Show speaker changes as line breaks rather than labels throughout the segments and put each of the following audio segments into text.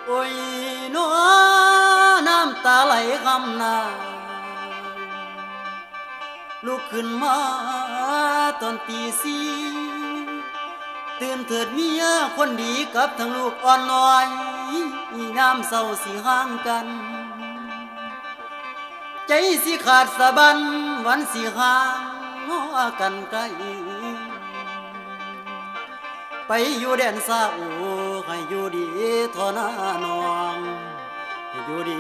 โอ้ยน้อน้ำตาไหลคำนาลุกขึ้นมาตอนตีสี่ตื่นเถิดเมียคนดีกับทั้งลูกอ่อนน้อยน้ำเศร้าสิห่างกันใจสิขาดสะบันวันสิห่างง้อกันไกลไปอยู่แดนซาโอให้อยู่ดีทอนาน้องให้อยู่ดี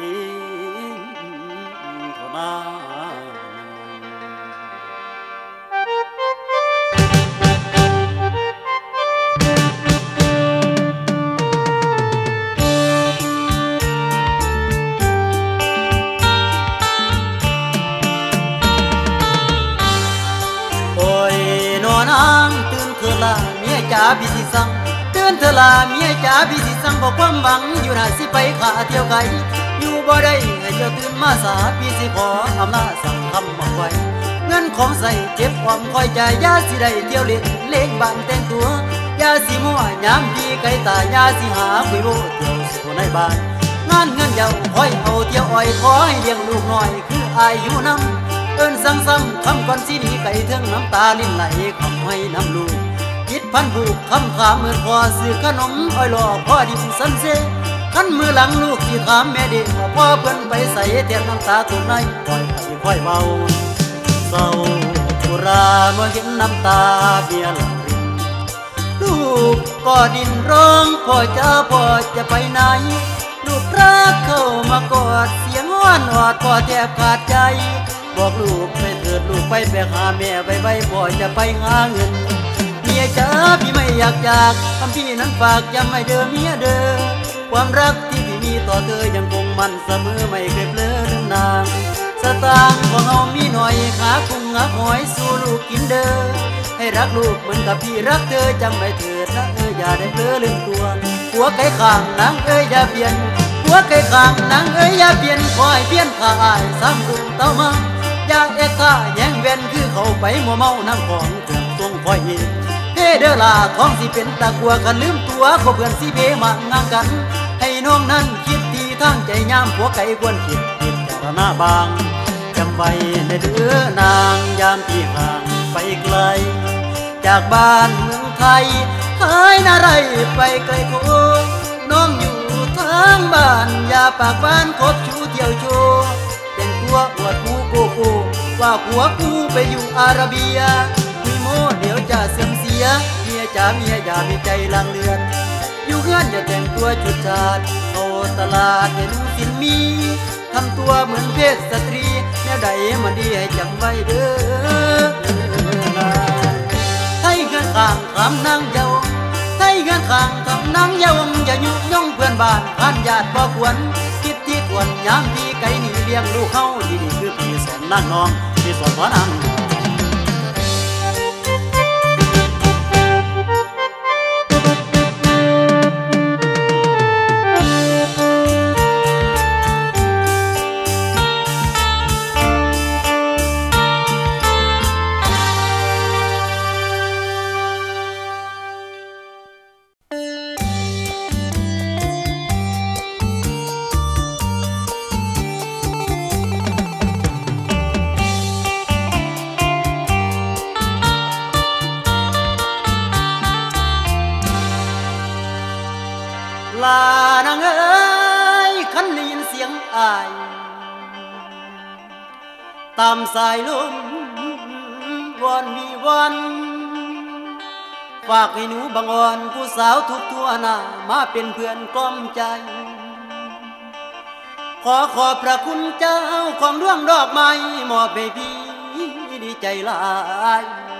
ทอนาจ๋าพี่สิสั่งเตือนเธอลาเมียจ๋าพี่สิสั่งบอกความหวังอยู่น่าสิไปขาเที่ยวไกลอยู่บ่ได้ให้เจ้าตื่นมาสาพี่สิขออำนาจสั่งคำบอกไว้เงินของใส่เจ็บความคอยใจยาสิได้เที่ยวเล่นเล่งบ้านแต่งตัวยาสิมั่วยามพี่ไกลตายาสิหาคุยโบเที่ยวสุในบ้านงานเงินเยาคอยเอาเที่ยวอ้อยขอให้เลี้ยงลูกน้อยคืออายอยู่น้ำเอิ้นซ้ำๆคำก่อนสิหนีไก่เทิงน้ำตาลิ้นไหลคำให้น้ำลูกคิดพันผูกคำขามเหมือนพอซื้อขนมอ้อยหล่อพ่อดิบสันเซขันมือหลังลูกที่ถามแม่เด็กว่าพ่อเพิ่นไปใส่เตียงน้ำตาตุ่นในปล่อยไปค่อยเบาเศร้าตุราเมื่อเห็นน้ำตาเบียหลังรินลูกก็ดินร้องพ่อจะไปไหนลูกรักเข้ามากอดเสียงอ้อนวอดพ่อแทบขาดใจบอกลูกไปเถิดลูกไปหาแม่ไปพ่อจะไปหาเงินเมียจ๋าพี่ไม่อยากจากคำพี่นั้นฝากจำไม่เด้อเมียเด้อความรักที่พี่มีต่อเธอยังคงมันเสมอไม่เคยเพลอเรื่องนางสตางค์ของเรามีหน่อยขาคุ้งงักหอยสู่ลูกกินเด้อให้รักลูกเหมือนกับพี่รักเธอจำไม่เถิดนะอย่าได้เพลอลืมตัวหัวไก่ข้างนางอย่าเปลี่ยนหัวไก่ข้างนางอย่าเปลี่ยนคอยเปลี่ยนข้าอายซ้ำดุเต้ามาอย่าเอะข้าแย่งเว้นคือเขาไปมัวเมาน้ำของถึงทรงคอยเย็นเด้อล่ะของสิเป็นตะกัวกันลืมตัวขอเพื่อนสิเพมางานกันให้น้องนั้นคิดทีทางใจยามผัวไก่ควรคิดพิจารณาบางจำไว้ในเด้อนางยามที่ห่างไปไกลจากบ้านเมืองไทยหายนาไรไปไกลโคน้องอยู่ทางบ้านอย่าปากบ้านคบชูเที่ยวโชว์แต่งตัวอวดกูโกโก้ว่าผัวกูไปอยู่อาระเบียเดี๋ยวจะเสื่อมเสียเมียจ๋าเมียอย่ามีใจลังเลือนอยู่เงื่อนอย่าแต่งตัวชุดชาติเข้าตลาดให้ดูสินมีทำตัวเหมือนเพศสตรีแนวใดมันดีให้จำไว้เด้อไทยเงื่อนข้างคำนางเยาไทยเงื่อนข้างคำนางเยาอย่ายุย่องเพื่อนบ้านผ่านญาติบ่ควรคิดที่ควรยามที่ไก่หนีเลี้ยงลูกเขาดีคือพี่สอนนางน้องพี่สอนพ่อนางลานางเอ้ยคันได้ยินเสียงอายตามสายลมวอนมีวันฝากให้หนูบังอ่อนผู้สาวทุกทั่วหน้ามาเป็นเพื่อนกล้อมใจขอบพระคุณเจ้าของดวงดอกไม้มอบให้พี่ดีใจหลาย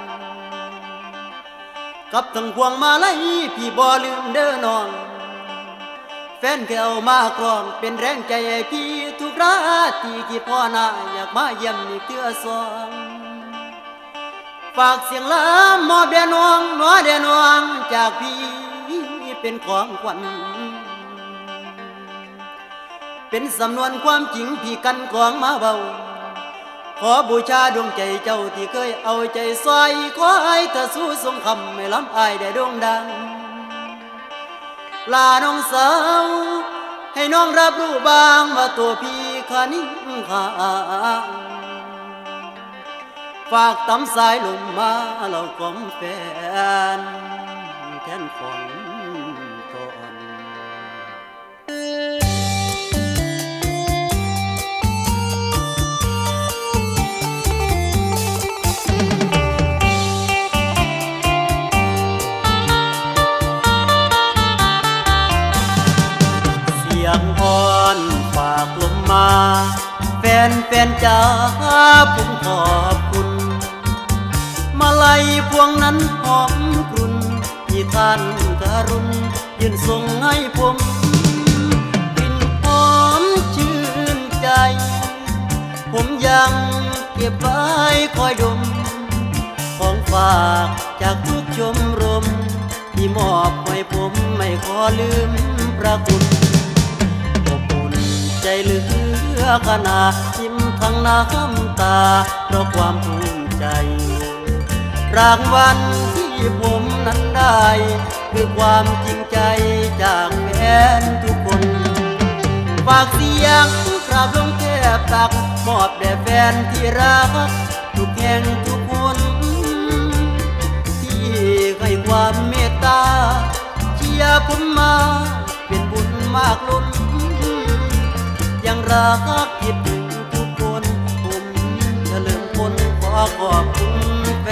กับทั้งพวงมาลัยพี่บ่ลืมเด้อน้องแฟนแก้วมากรองเป็นแรงใจให้พี่ทุกราตรีที่พ่อหน้าอยากมาเยี่ยมนี่เตื้อสองฝากเสียงลามอบแด่น้องน้อแด่น้องจากพี่เป็นของขวัญเป็นสำนวนความจริงพี่กันของมาเบาขอบูชาดวงใจเจ้าที่เคยเอาใจใส่ขอให้เธอสู้ทรงคำไม่ล้ำอายได้โด่งดังลาน้องสาวน้องรับรู้บ้างว่าตัวพี่ขานิ่งขาฝากตำสายลมมาเราของแฟนแทนของก่อนเสียงอ่อนฝากลมมาแฟนจ้าผมขอบคุณมาลัยพวงนั้นหอมกลุ่นที่ท่านการุณยื่นส่งให้ผมกลิ่นหอมชื่นใจผมยังเก็บไว้คอยดมของฝากจากทุกชมรมที่มอบให้ผมไม่ขอลืมพระคุณอบอุ่นใจเหลือขนาดยิ้มทั้งน้ำตาเพราะความภูมิใจรางวัลที่ผมนั้นได้คือความจริงใจจากแฟนทุกคนฝากเสียงกราบลงแทบตักมอบแด่แฟนที่รักทุกแห่งทุกคนที่ให้ความเมตตาเชียร์ผมมาเป็นบุญมากล้นยังรักคิดถึงทุกคนผมเฉลิมพลขอขอบคุณแฟ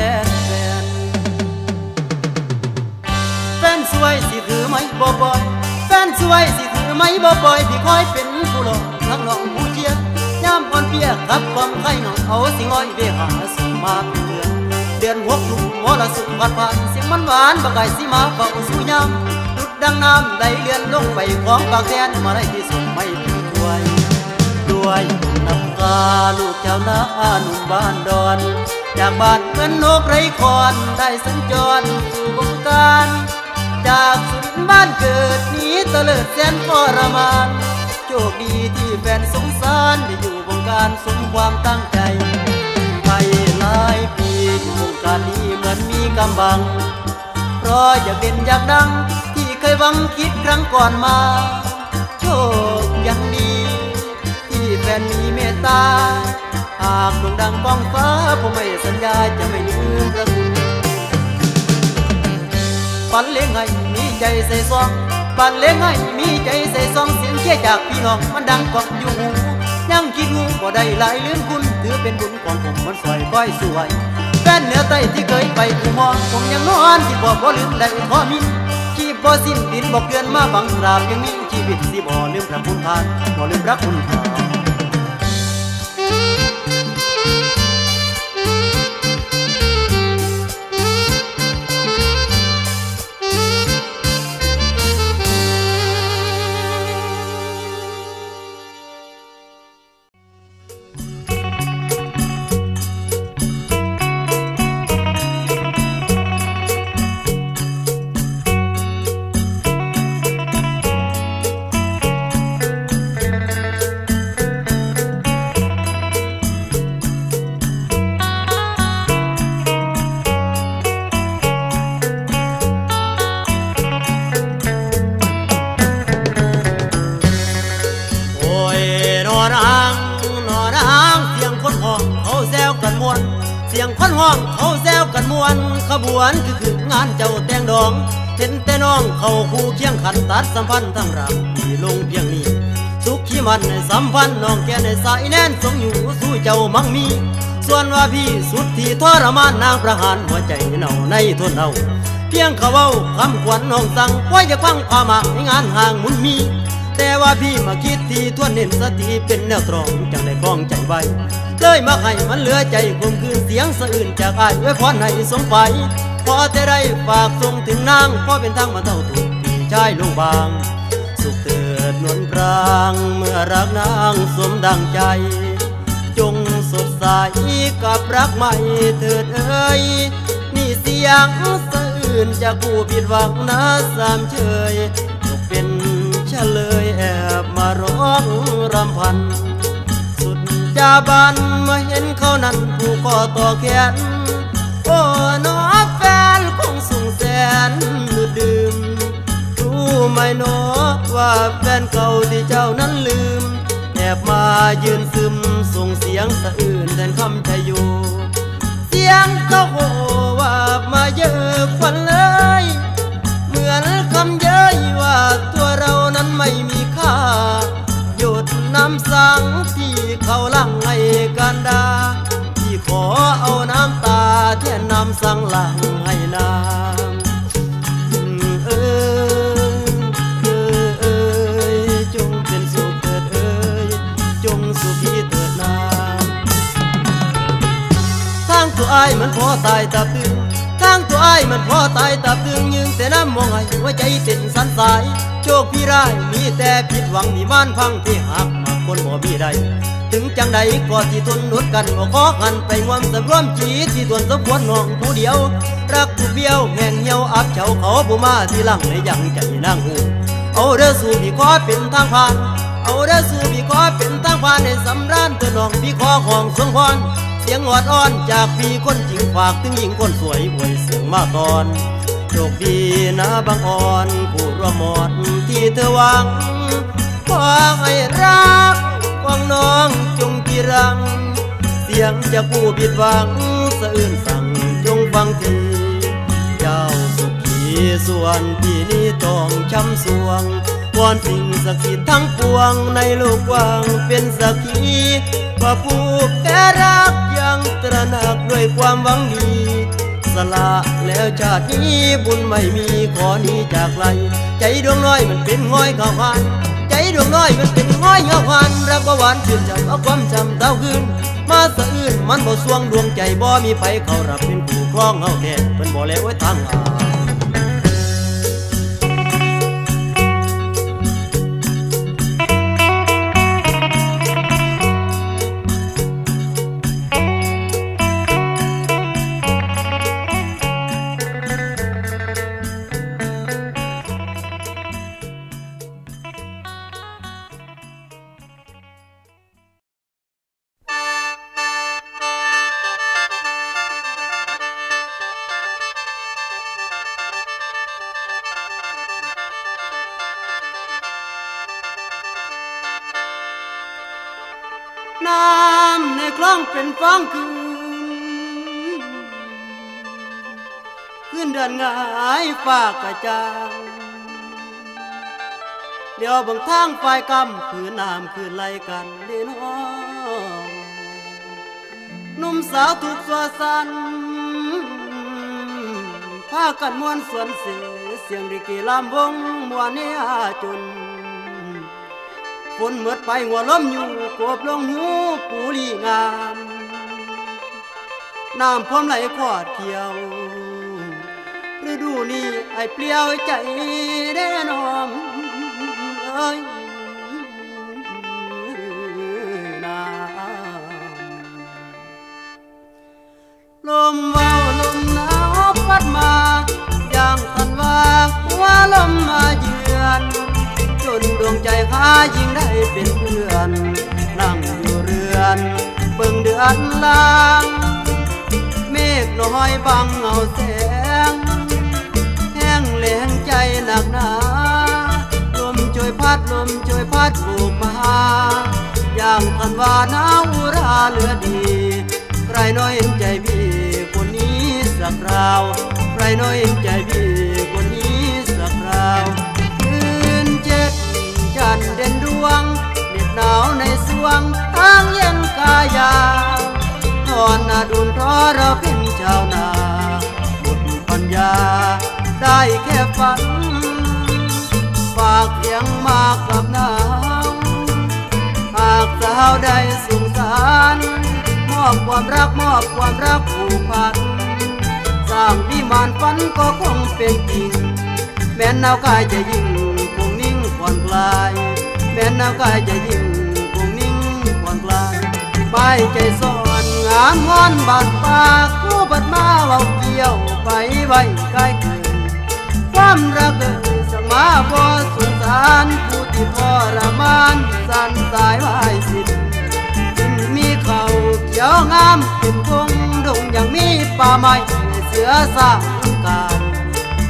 นสวยสิถือไม้บ่บ่อยแฟนสวยสิถือไม้บ่บ่อยพี่คอยเป็นผู้หลอกนักหลอกผู้เชียร์ย่ำอ่อนเปียกขับความไข่หนองเอาสิงอ้อยเวหาส่งมาเป็นเดือนหกลุกมรสุมผ่านผ่านเสียงมันหวานบักไก่สิมาเฝ้าสู้ยามดุดดังน้ำได้เลื่อนลงไปของปากแทนมาได้ที่สุดไม่ผิดด้วยน้ำตาลูกเจ้าหน้าหนุ่มบ้านดอนจากบ้านเหมือนนกไร้คอนได้สัญจรสู่วงการจากสุรินทร์บ้านเกิดนี้เตลิดแสนทรมานโชคดีที่แฟนสงสารได้อยู่วงการสมความตั้งใจไปหลายปีอยู่วงการนี้เหมือนมีกำบังเพราะอยากเป็นอยากดังที่เคยหวังคิดครั้งก่อนมาโชคยังดีที่แฟนมีเมตตาหากโด่งดังบ้องฟ้าผมไม่สัญญาจะไม่ลืมพระคุณปันเลี้ยงให้มีใจใส่ซองปันเลี้ยงให้มีใจใส่ซองเสียงเชียร์จากพี่น้องมันดังกว่าอยู่หูยังคิดหูบ่ได้หลายลืมคุณถือเป็นบุญของผมมันสวยก้อยสวยแฟนเหนือใต้ที่เคยไปกูมองผมยังนอนที่บ่ลืมได้ขอมินชีพบ่สิ้นดินบ่เกินมาบังตราบยังมีชีวิตสิบ่ลืมพระคุณทานบ่ลืมพระคุณทานเสียงคนห้องเขาแซวกันมวนขบวนคืองานเจ้าแต่งดองเห็นแต่น้องเขาคู่เคียงขันตัดสัมพันธ์ทั้งรักที่ลงเพียงนี้สุขขี้มันในสัมพันธ์น้องแก่ในสายแน่นสมอยู่สู้เจ้ามั่งมีส่วนว่าพี่สุดที่ทรมานนางประหารหัวใจเน่าในทนเอาเพียงเขาเว้าคำขวัญน้องสั่งไว้จะฟังความหมายในงานห่างมุนมีแต่ว่าพี่มาคิดที่ทวนเน้นสติเป็นแนวตรองจังได้คล้องใจไว้เลยมาให้มันเหลือใจคมคืนเสียงสะอื่นจากอ้ายไว้พรให้สมไปพอจะได้ฝากส่งถึงนางพอเป็นทางมาเท่าถูกพี่ชายลงบางสุขเถิดนวลพรางเมื่อรักนางสมดังใจจงสดใสกับรักใหม่เถิดเอ้ยนี่เสียงสะอื่นจากผู้ผิดหวังนะสามเชยตกเป็นเฉลยแอบมาร้องรำพันจาบันมาเห็นเขานั้นผูกคอต่อแขนโอ้น้อแฟนคงส่งแสนดื่มรู้ไหมโนว่าแฟนเก่าที่เจ้านั้นลืมแอบมายืนซึมส่งเสียงสะอื้นแทนคำชะยูเสียงเขาโหว่ามาเยอะควันเลยเหมือนคำเย้ยว่าตัวเรานั้นไม่มีค่าหยุดน้ำสังที่เขาลั่งให้กันดาที่ขอเอาน้ำตาเทียนน้ำสังลั่งให้น้ำจงเป็นสุขเถิดจงสุขีเถิดนาทางตัวอ้ายมันพอตายตาตึงทางตัวอ้ายมันพอตายตาตึงยืงแต่น้ำมองให้หัวใจเต้นสั่นสายโชคพี่ร้ายมีแต่ผิดหวังมีม่านพังที่หักมาคนบ่มีใดถึงจังใดก็ที่ทนอดกันบ่ขอหันไปงวมสำรวมจีที่ทวนสมควรน้องผู้เดียวรักผู้เบี้ยวแห่งเหี่ยวอับเฉาเขาผู้มาที่หลังในยังใจนางหูเอาเด้อสู่พี่ขอเป็นทางผ่านเอาเด้อสู่พี่ขอเป็นทางผ่านให้สำราญเธอน้องพี่ขอของสงพรเสียงอดอ้อนจากพี่คนจริงฝากถึงหญิงคนสวยอวยเสียงมาตอนโชคดีนะบางอ่อนผู้ร่วมหมดที่เธอหวังขอให้รักฟังน้องจงกีรังเสียงจากผู้ผิดหวังสะอื้นสั่งจงฟังทีเจ้าสุขีส่วนที่นี้ต้องช้ำสวงวอนสิ่งศักดิ์สิทธิ์ทั้งปวงในโลกกว้างเป็นสักขีว่าผู้แก่รักยังตระหนักด้วยความหวังดีสละแล้วชาตินี้บุญไม่มีขอนี้จากไกลใจดวงน้อยมันเป็นง้อยข้าวพันใจดวงน้อยมันเป็นง้อยข้าวพันรักบ่หวานชื่นใจเอาความจำเต้าคืนมาสะอื้นมันบ่สวงดวงใจบ่มีไผเขารับเป็นผู้ครองเฮาแท้เพิ่นบ่แล้วไว้ทางหาน้ำในคลองเป็นฟองคืนเดือนงายฟ้ากระจ่างเดี๋ยวบางทางฝ่ายกำคือน้ำคือไหลกันเด่นห้องหนุ่มสาวถูกสัวสันพากันมวนสวนเสียงริกีลำวงมวนเนียจนฝนเมื่อไปหัวล้มอยู่กบลงหูปูลีงามน้ำพรมไหลขวดเขียวฤดูนี้ไอเปลี่ยวใจแน่นอนเอ้ยน้ำลมเบาลมหนาวพัดมาอย่างทันว่าหัวลมมาเยือนจนดวงใจข้ายิ่งได้เป็นเพื่อนนั่งอยู่เรือนเบิ่งเดือนลางเมฆน้อยบังเงาแสงแห้งแหลงใจหนักหนาลมช่วยพัดโบกมาอย่างทันว่าหนาวอุราเหลือดีใครน้อยเห็นใจพี่คนนี้สักคราวใครน้อยเห็นใจพี่คนนี้สักคราวจันเด่นดวงเหน็บหนาวในสวงทางเย็นกายาทอนนาดุนเพราะเราเป็นชาวนาหมดปัญญาได้แค่ฝันฝากเพียงมากับน้ำหากสาวใดสงสารมอบความรักผูกพันสร้างวิมานฝันก็คงเป็นจริงแม้นหนาวกายจะยิ่งผ่อนคลายแม้น้ำกายจะยิ่งคงนิ่งผ่อนคลายไปใจซ่อนงามงอนบาดปากคู่บัดมาเว้าเกี่ยวไปไว้ใกล้เกินความรักสังมาบ่สงสารผู้ที่ทรมานสั่นสายไว้สิ้นมีเขาเขียวงามเป็นคงดงยังมีป่าไม้เสือสร้างการ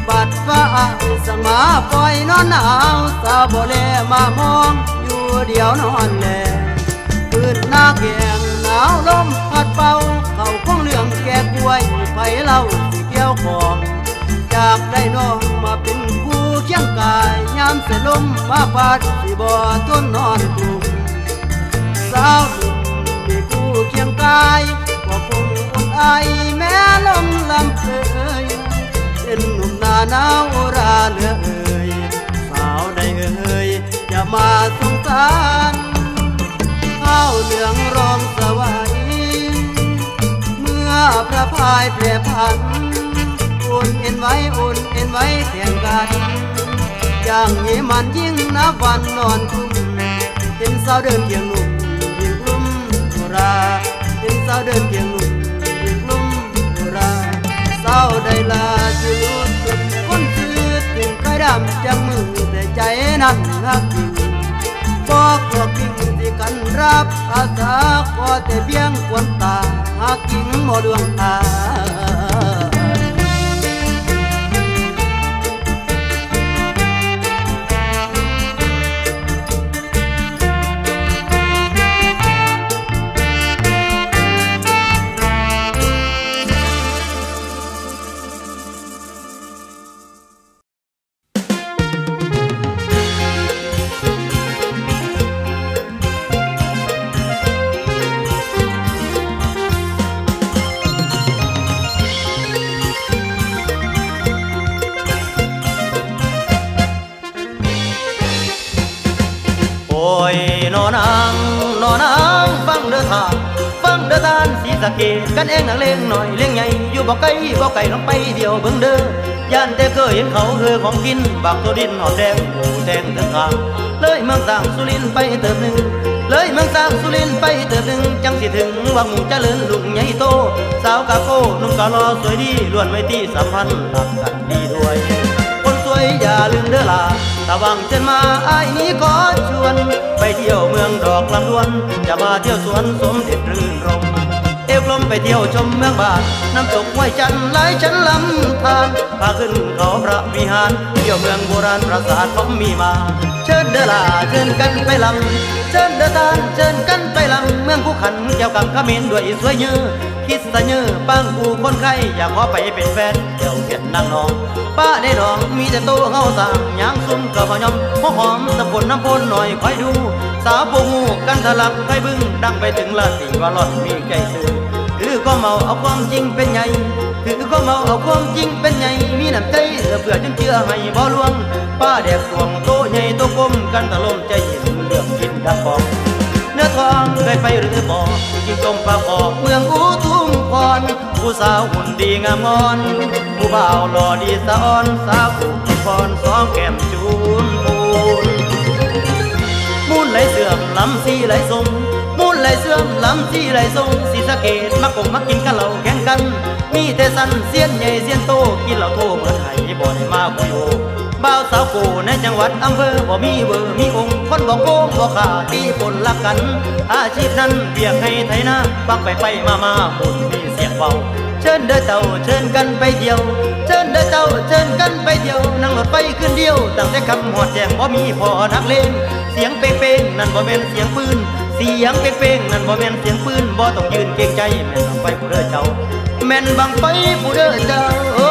บัดฟ้าสมาปล่อยนอนหนาวสาวบ่แลมามองอยู่เดียวนอนแลพื้นหน้าแกงหนาวลมพัดเป่าเขาคงเรื่องแก่กล้วยไผเล่าสิเกี่ยวของจากได้น้องมาเป็นผู้เคียงกายยามเสลมมาพัดสิบ่ทนนอนกลุ่มสาวหนุ่มมีผู้เคียงกายก็คงอุ่นไอแม้ลมลำเพยเป็นหนุ่มหน้าหนาวราเหลือเอ่ยสาวใดเอ่ยอย่ามาสงสารข้าวเหลืองรองสวายเมื่อพระพายแปรผันอุ่นเอ็นไว้อุ่นเอ็นไว้แข่งกันอย่างนี้มันยิ่งนับวันนอนคุ้มเป็นสาวเดินเคียงหนุ่มยิ่งกลุ่มราเป็นสาวเดินเคียงหนุ่มยิ่งกลุ่มราสาวใดลาจะรู้สึกคนซื้อถึงใครดำจังมือแต่ใจนั้นหักจริงบอกตัวกิ่งที่กันรับอาสาขอแต่เพียงควนตาหากจริงหมอดวงตาสะเกดกันเองนักเลงหน่อยเลี้ยงใหญ่อยู่บ่ไกลบ่ไกลลงไปเดียวเบิ่งเด้อย่านแต่เคยเห็นเขาคือของกินบักตัวดินหอดแดงหมูแดงทั้งทางเลยเมืองสร้างสุรินทร์ไปเติบหนึ่งเลยเมืองสร้างสุรินทร์ไปเติบหนึ่งจังสิถึงวังเจริญลุงใหญ่โตสาวกะโก้นุ่มกะลอสวยดีล้วนไว้ที่สัมพันธ์รักกันดีด้วยคนสวยอย่าลืมเด้อล่ะตะวังเชิญมาอ้ายนี้ขอชวนไปเที่ยวเมืองดอกลำดวนจะมาเที่ยวสวนสมเด็จรื่นรมเอวกลมไปเที่ยวชมเมืองบาทน้ำตกห้วยจันทร์ไหลฉันลำธารพาขึ้นเขาพระวิหารเที่ยวเมืองโบราณปราสาทเขามีมาเชิญเด้อล่ะเชิญกันไปลำเชิญเด้อท่านเชิญกันไปลำเมืองผู้ขันเกี่ยวกับขมิ้นด้วยสวยเยอะคิดสะเยอะปังผู้คนไข้อยากขอไปเป็นแฟนเที่ยวเทียนนางนองป้าได้ดองมีแต่โตเฮาสั่งยางซุ่มกับบ่ยอมหัวหอมตะพนน้ำพนหน่อยคอยดูสาวปูงูกันทะลักไฟบึ้งดังไปถึงละสิว่าหล่อนมีใจซื้อคือก็เมาเอาความจริงเป็นไงคือก็เมาเอาความจริงเป็นไงมีน้ำใจเพื่อจนเชื่อให้บ่ลวงป้าแดกสวงโตใหญ่โตกลมกันตะลมใจเย็นเลือกกินดักบอกเนื้อทองเคยไปหรือบ่ยิ่งจมปลาขอบเมืองอุทุมพรผู้สาวหุ่นดีงามงอนผู้บ่าวหล่อดีสะอ่อนสาวผู้พรสองแก้มจูนปูนมูลไหลเสื่อมลำสีไหลทรงมูลไหลเสื่อมลำสีไหลทรงศรีสะเกษมักคงมักกินกันเหล่าแข่งกันมีแต่สันเสียนใหญ่เสียนโตกินเหล่าโตเหมือนไห้บ่ได้มาคุยโอบ่าวสาวกูในจังหวัดอำเภอบ่มีเบอร์มีองค์คนบ่โกงบ่ขาตีปนลักกันอาชีพนั้นเบียกให้ไทยนาฟังไปมาคนมีเสียงเบาเชิญเด้อเจ้าเชิญกันไปเที่ยวเชิญเด้อเจ้าเชิญกันไปเที่ยวนั่งรถไฟขึ้นเดียวตั้งแต่คำหอดแจงบ่มีพอนักเลงเสียงเป้งๆนั่นบ่แม่นเสียงปืนเสียงเป้งๆนั่นบ่แม่นเสียงปืนบ่ต้องยืนเกรงใจแม่นบังไฟผู้เด้อเจ้าแม่นบังไฟผู้เด้อเจ้า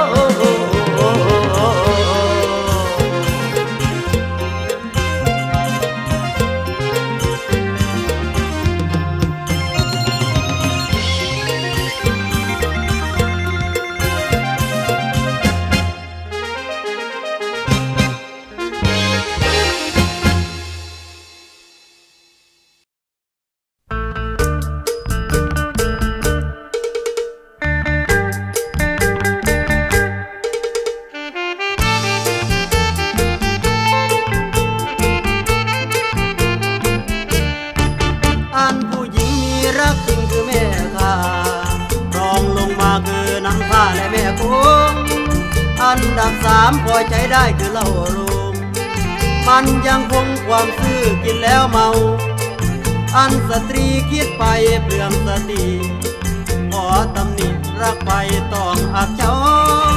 อันดับ3พอใจได้คือเหล้าโรงมันยังคงความซื่อกินแล้วเมาอันสตรีคิดไปเปลืองสติขอตำหนิรักไปต้องอับเฉา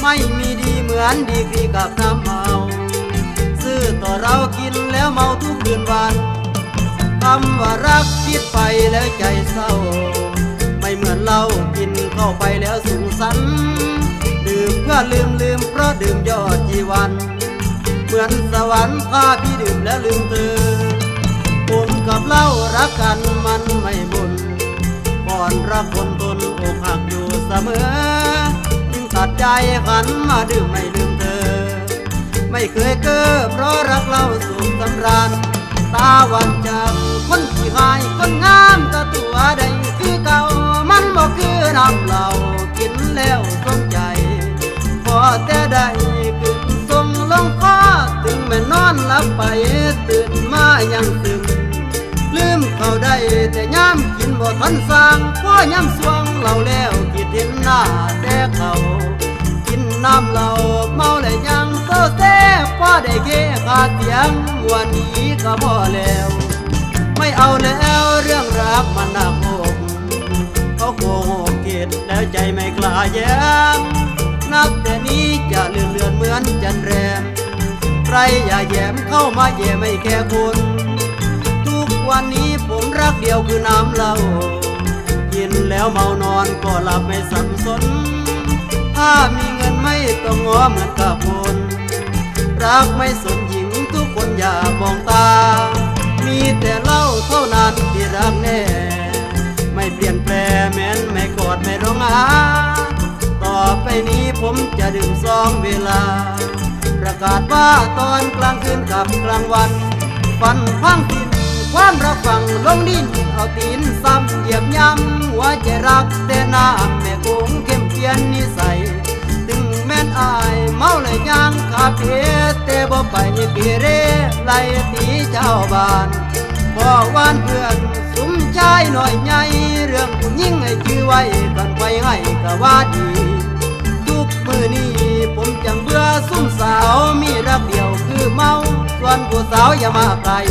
ไม่มีดีเหมือนดีกรีกับน้ำเมาซื้อต่อเรากินแล้วเมาทุกคืนวันคำว่ารักคิดไปแล้วใจเศร้าไม่เหมือนเรากินเข้าไปแล้วสูงสันดื่มเพื่อลืมเพราะดื่มยอดจีวันเหมือนสวรรค์พาพี่ดื่มแล้วลืมเธอผมกับเล่ารักกันมันไม่บุญก่อนรักคนทนอกหักอยู่เสมอจึงตัดใจหันมาดื่มไม่ลืมเธอไม่เคยเก้อเพราะรักเล่าสุขสำราญตาวันจากคนที่หายคนงามก็ตัวใดคือเก่ามันบอกคือน้ำเหล้ากินแล้วสมใจพอแต่ได้ขึ้นทรงลงคอถึงแม่นอนหลับไปตื่นมายังซึมลืมเขาได้แต่ย้ำกินบ่ทันสร้างเพราะย้ำสวงเหล่าแล้วคิดเห็นหน้าแต่เขากินน้ำเหล้าเมาแล้วยังโซเซ่พอได้เกขาดเสียงวันนี้ก็พอแล้วไม่เอาแล้วเรื่องรักมันหนักอกเขาโกหกเกตแล้วใจไม่กล้าแย้มนับแต่นี้จะเลื่อนเหมือนจันแรมใครอย่าแย้มเข้ามาแย่ไม่แค่คนทุกวันนี้ผมรักเดียวคือน้ำเหล้ากินแล้วเมานอนก็หลับไม่สับสนถ้ามีเงินไม่ต้องง้อเหมือนกับคนรักไม่สนหญิงทุกคนอย่ามองตามีแต่เล่าเท่านั้นที่รักแน่ไม่เปลี่ยนแปลงแม้นไม่กอดไม่ร้องหาต่อไปนี้ผมจะดื่มซองเวลาประกาศว่าตอนกลางคืนกับกลางวันฟันพังทินความรักฝังลงดินเอาตีนซ้ำเหยียบย้ำหัวใจรักแต่น้ำแม่คงเข้มเพียนนิสัยถึงแม่นอายเมาเลยย่างคาเฟ่แต่บ่ไปเกเรไล่ตีเจ้าบ้านบ่วานเพื่อนสุมชายหน่อยใหญ่เรื่องผู้หญิงให้ชื่อไว้กันไปให้กะว่าดีทุกมือนี้ผมจังเบื่อซุ่มสาวมีรักเดียวคือเมาส่วนผู้สาวอย่ามาไกล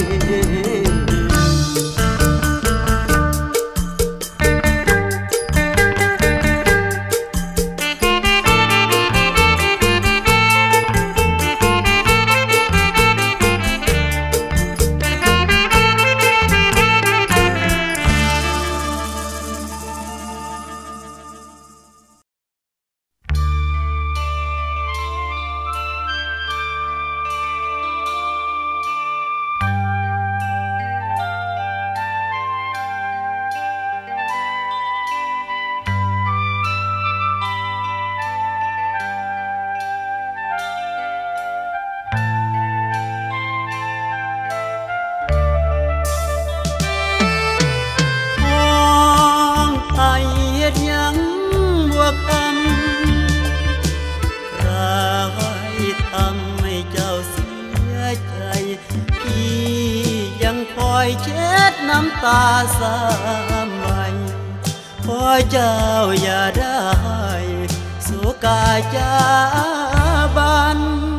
เช็ดน้ำตาสามใบขอเจ้าอย่าได้สุกาจาบัน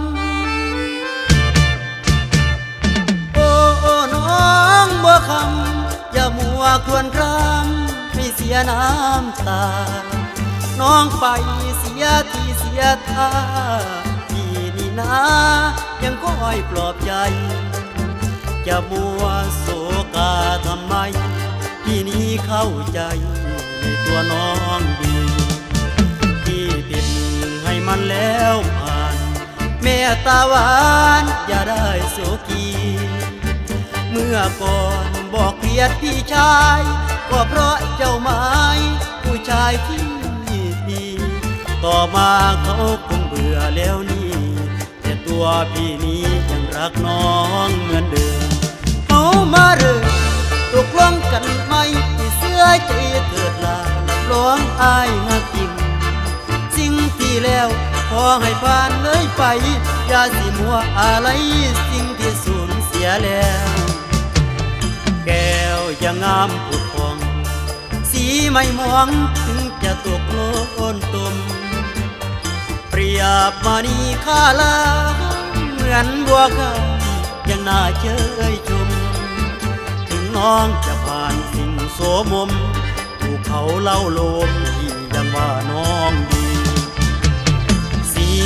โอ้น้องบัวคำอย่ามัวครวญครางให้เสียน้ำตาน้องไปเสียทีเสียท่าพี่นี่นะยังคอยปลอบใจจะมัวโศกาทำไมพี่นี้เข้าใจในตัวน้องดีที่ผิดให้มันแล้วผ่านเมตตาหวานอย่าได้โศกีเมื่อก่อนบอกเกลียดพี่ชายก็เพราะเจ้าไม้ผู้ชายที่ดีต่อมาเขาคงเบื่อแล้วนี่แต่ตัวพี่นี้ยังรักน้องเหมือนเดิมมาเริ่มตกลงกันไหมที่เสื้อใจเกิดลานับร้องอายหักจริงสิ่งที่แล้วขอให้ผ่านเลยไปอย่าสิมัวอะไรสิ่งที่สูญเสียแล้วแก้วยังงามผุดพองสีไม่มองถึงจะตกโลนตมเปรียบมานีข้าลาเหมือนบัวคำยังน่าเชยชมน้องจะผ่านสิ่งโสมมถูกเขาเล่าโลมที่ยังว่าน้องดี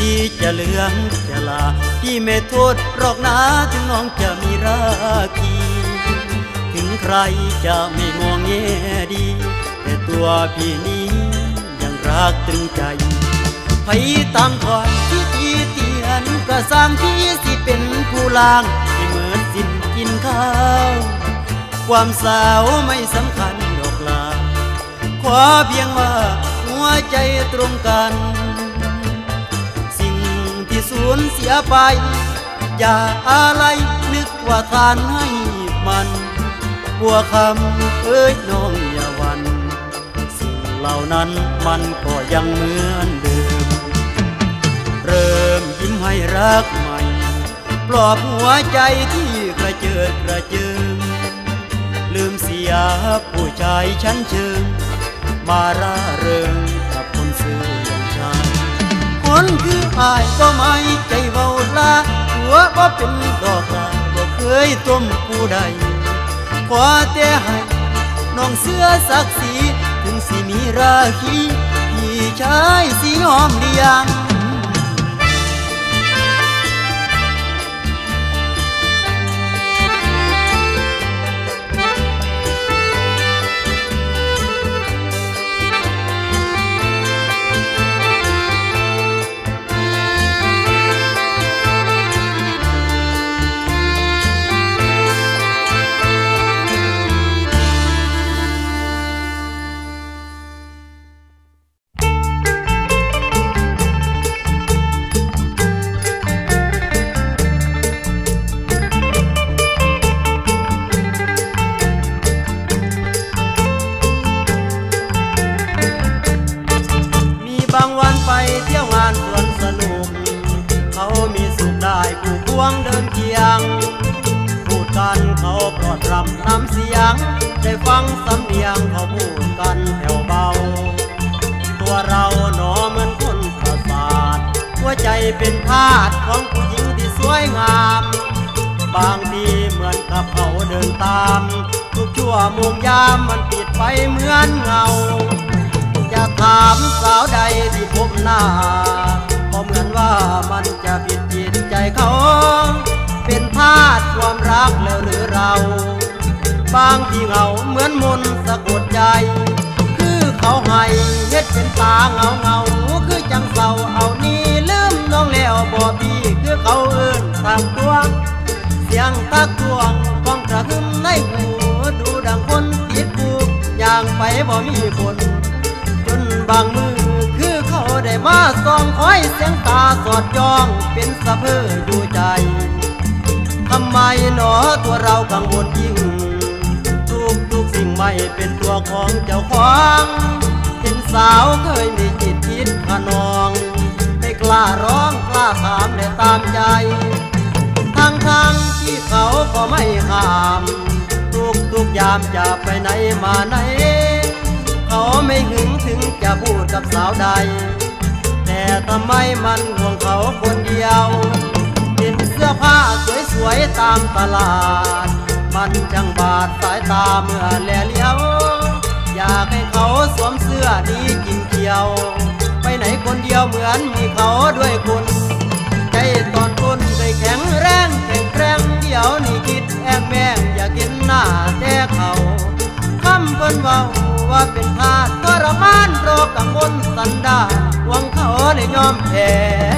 พี่จะเหลืองจะลาพี่ไม่โทษหรอกนะถึงน้องจะมีราคีถึงใครจะไม่มองแง่ดีแต่ตัวพี่นี้ยังรักตรึงใจไผตามคอยที่ตีเตียนก็สร้างพี่สิเป็นผู้ลางให้เหมือนสิ้นกินข้าวความสาวไม่สำคัญหรอกลาขอเพียงว่าหัวใจตรงกันสิ่งที่สูญเสียไปอย่าอะไรนึกว่าทานให้มันบัวคำเอ้ยน้องอย่าหวั่นสิ่งเหล่านั้นมันก็ยังเหมือนเดิมเริ่มยิ้มให้รักใหม่ปลอบหัวใจที่กระเจิดกระเจิงลืมเสียผู้ชายชั้นเชิงมาร่าเริงกับคนซื่ออย่างฉันคนคืออายก็ไม่ใจเบาลาหัวบ่เป็นดอกลาบ่เคยต้มผู้ใดขอแต่ให้น้องเสื้อศักดิ์ศรีถึงสิมีราคีพี่ชายสิยอมเลี้ยงพูดกันเขาปลอดรำน้ำเสียงได้ฟังสำเนียงเขาพูดกันแผ่วเบาตัวเราหนอเหมือนคนประสาทหัวใจเป็นทาสของผู้หญิงที่สวยงามบางทีเหมือนกับเขาเดินตามทุกชั่วโมงยามมันปิดไปเหมือนเงาจะถามสาวใดที่พบหน้าก็เหมือนว่ามันจะผิดจิตใจเขาเป็นทาสความรักแล้วหรือเราบางที่เหงาเหมือนมนต์สะกดใจคือเขาให้เฮ็ดเป็นตาเงาเงาคือจังเศร้าเอานี่ลืมน้องแล้วบ่พี่คือเขาเอิ้นทางตัวเสียงตักตวงก้องกระหึ่มในหูดูดังคนติดผูกย่างไปบ่มีผลจนบางมือคือเขาได้มาส่องคอยเสียงตาสอดจ้องเป็นสะเพ้ออยู่ใจทำไมหนอตัวเรากังวลยิ่งทุกสิ่งไม่เป็นตัวของเจ้าของเห็นสาวเคยมีจิตคิดขนองไม่กล้าร้องกล้าถามและตามใจทั้งที่เขาก็ไม่ห้ามทุกยามจะไปไหนมาไหนเขาไม่หึงถึงจะพูดกับสาวใดแต่ทำไมมันห่วงเขาคนเดียวเห็นเสื้อผ้าสวยๆตามตลาดมันจังบาดสายตาเมื่อแลเลี้ยวอยากให้เขาสวมเสื้อนี้กินเขียวไปไหนคนเดียวเหมือนมีเขาด้วยคนใจตอนคนได้แข็งแรงแข็งแกร่งเดี๋ยวนี้คิดแองแมงอยากเห็นหน้าแต่เขาคำเพิ่นเว้าว่าเป็นทาสทรมานโรคกังวลสันดานหวังเขาได้ยอมแพ้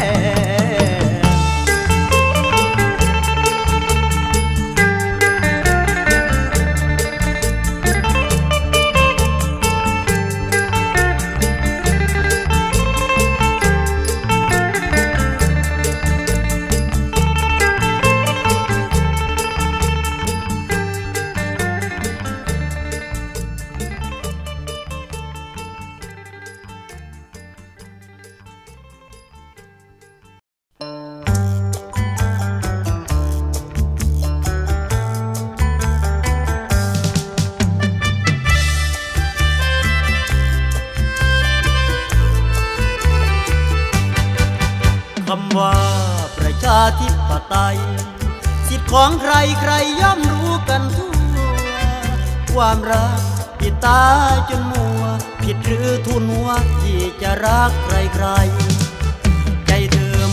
คำว่าประชาธิปไตยสิทธิของใครใครย่อมรู้กันทั่วความรักที่ตายจนมัวผิดหรือทุนหัวที่จะรักใครใครใจเธอ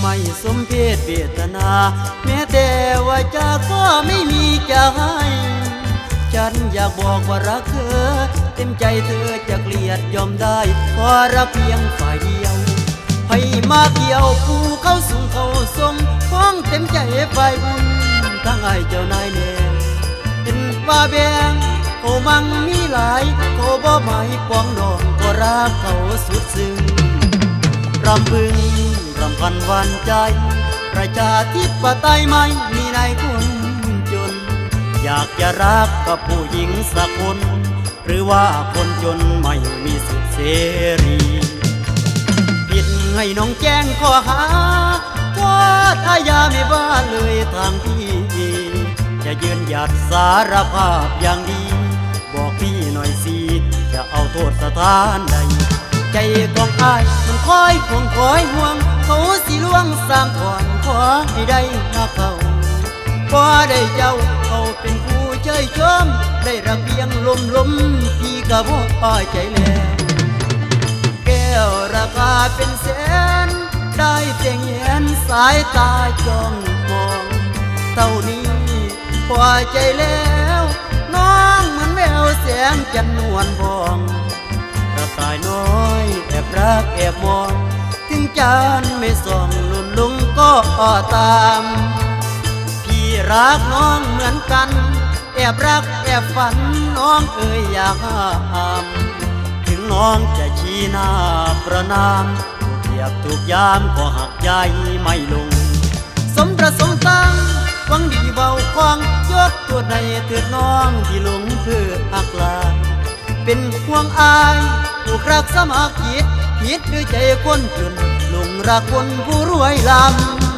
ไม่สมเพศเวทนาแม้แต่ว่าจะก็ไม่มีจะให้ฉันอยากบอกว่ารักเธอเต็มใจเธอจะเกลียดยอมได้เพราะรักเพียงฝ่ายเดียวให้มาเกี่ยวผู้เข้าสู่เข้าทรงฟ้องเต็มใจฝ่ายบุญทั้งไอ้เจ้านายแน่เป็นว่าแบงเขามั่งมีหลายเขาบ่หมายปองดองก็รักเขาสุดซึ้งรำพึงรำพันหวานใจประชาธิปไตยไม่มีนายคนจนอยากจะรักกับผู้หญิงสักคนหรือว่าคนจนไม่มีสิทธิเสรีผิดให้น้องแจ้งข้อหาโทษอาญาไม่ว่าเลยทางพี่จะยืนหยัดสารภาพอย่างดีบอกพี่หน่อยสิจะเอาโทษสถานใดใจของอ้ายมันคอยห่วงคอยห่วงเขาสิล่วงสร้างก่อนขอให้ได้หักเขาพอได้เจ้าเขาเป็นผู้เชยชมได้รักเพียงลมพี่ก็บ่พอใจแล้วแก้วราคาเป็นแสนได้แต่เห็นสายตาจ้องมองเท่านี้พอใจแล้วน้องเหมือนแววแสงจันทร์นวลพองกระต่ายน้อยแอบรักแอบมองถึงจันทร์ไม่ส่องหล่นลงก็ตามพี่รักน้องเหมือนกันแอบรักแอบฝันน้องเอ่ยอยากห้ามถึงน้องจะชี้หน้าประนามเทียบทุกยามก็หักใจไม่ลงสมประสงค์ตั้งหวังดีเบาคว้างยกตัวในเถิดน้องที่หลงเพื่อหักลาเป็นห่วงอายผู้รักสมัครคิดผิดด้วยใจคนจนหลงรักคนผู้รวยลำ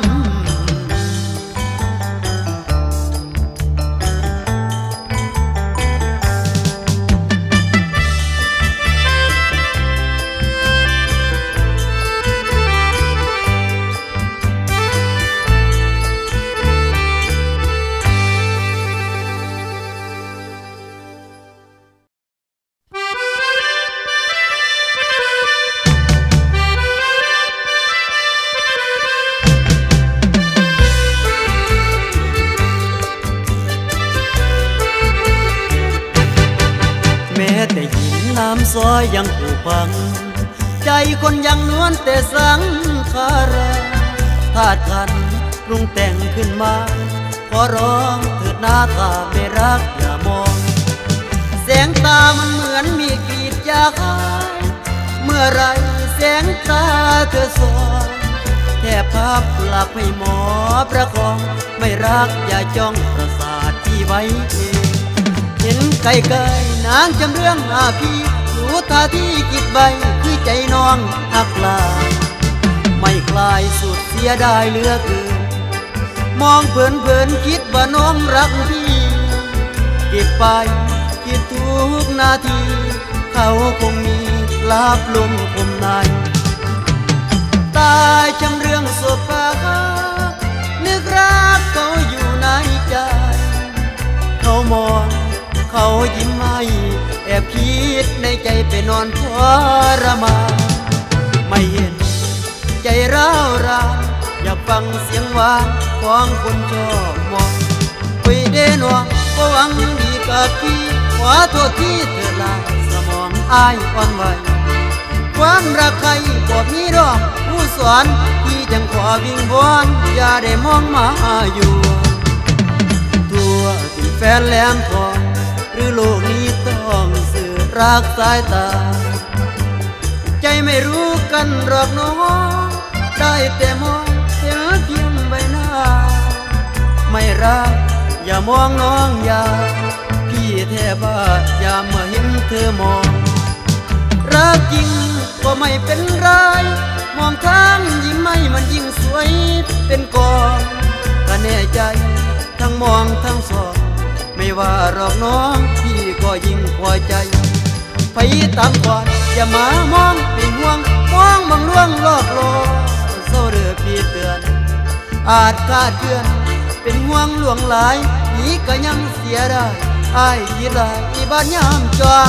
แต่หินน้ำซอยยังผุพังใจคนยังนวลแต่สังขาราธาตุขันปรุงแต่งขึ้นมาขอร้องเถิดหน้าตาไม่รักอย่ามองแสงตามันเหมือนมีกรีดยาคายเมื่อไรแสงตาเธอสอนแทบภาพหลับให้หมอประคองไม่รักอย่าจ้องประสาทที่ไว้เองเห็นไกลๆนางจำเรื่องพี่รู้ท่าที่คิดใบคือใจน้องหักลาไม่คลายสุดเสียดายเหลือเกินมองเพลินคิดว่าน้องรักพี่เก็บไปคิดทุกนาทีเขาคงมีลาบลมคมในตายจำเรื่องโศกนึกรักเขาอยู่ในใจเขามองเขายิ้มให้แอบคิดในใจไปนอนทรมานไม่เห็นใจร้าวรานอยากฟังเสียงหวานของคนชอบมองคุยเดนวงก็หวังดีกับพี่ขอโทษที่เธอลาสมองอ้ายอ่อนไหวความรักใครบอกมีรอบผู้สอนพี่จังขอวิงวอนอย่าได้มองมาอยู่ตัวที่แฟนแหลมทองหรือโลกนี้ต้องสื่อรักสายตาใจไม่รู้กันหรอกน้องได้แต่มองเห็นเพียงใบหน้าไม่รักอย่ามองน้องอย่าพี่แทบบ้าอย่ามาเห็นเธอมองรักจริงก็ไม่เป็นไรมองทางยิ้มไม่มันยิ่งสวยเป็นกองก็แน่ใจทั้งมองทั้งสองไม่ว่าหรอกน้องพี่ก็ยิ่งพอใจไปตามก่อนอย่ามามองเป็นห่วงมองบังล่วงลอกลอเศร้าเรือพี่เตือนอาจคาดเคลื่อนเป็นห่วงหลวงหลายนี้ก็ยังเสียได้อ้ายคิดหลายอีบ้านยามจอง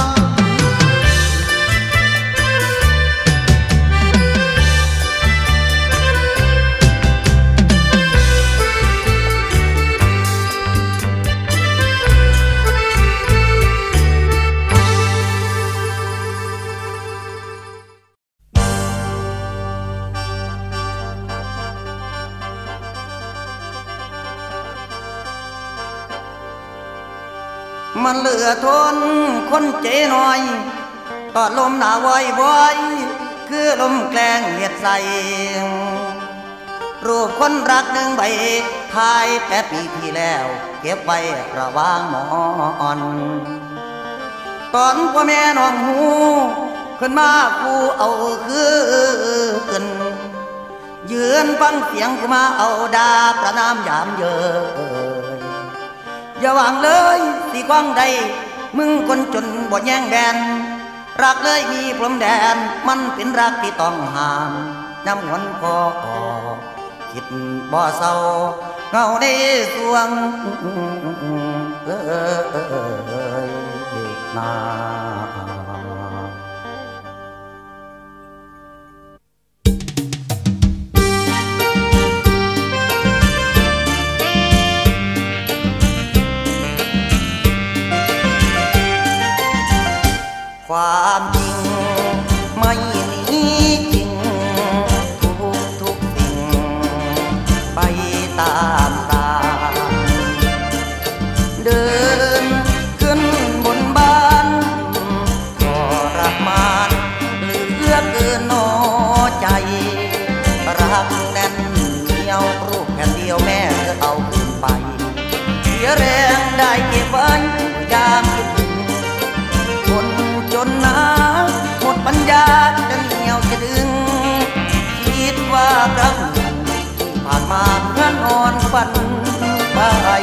มันเหลือทนคนเจน้อยตอดลมหนาว้อยคือลมแกล้งเลียดใสรูปคนรักหนึ่งใบถ่าย8 ปีที่แล้วเก็บไว้ระวางหมอนตอนพ่อแม่น้องหูขึ้นมากูเอาคืนยืนฟังเสียงกูมาเอาดาประนามยามเยยอย่าหวังเลยสิกว้างใดมึงคนจนบ่แย่งแดนรักเลยมีพรมแดนมันเป็นรักที่ต้องห้ามน้ำหวนพอคิดบ่เศร้าเงาในสวงนาความจริงไม่หนีจริงทุกสิ่งไปตามเดินขึ้นบนบ้านทรมานเหลือเกินหนอใจรักแน่นเหนียวรูปแผ่นเดียวแม่เธอเอาคืนไปเสียแรงได้เก็บไว้ยามคิดถึงคนจนนะหมดปัญญาจะเหนียวจะดึงคิดว่าครั้งที่ผ่านมาเพื่อนอ่อนฝันไป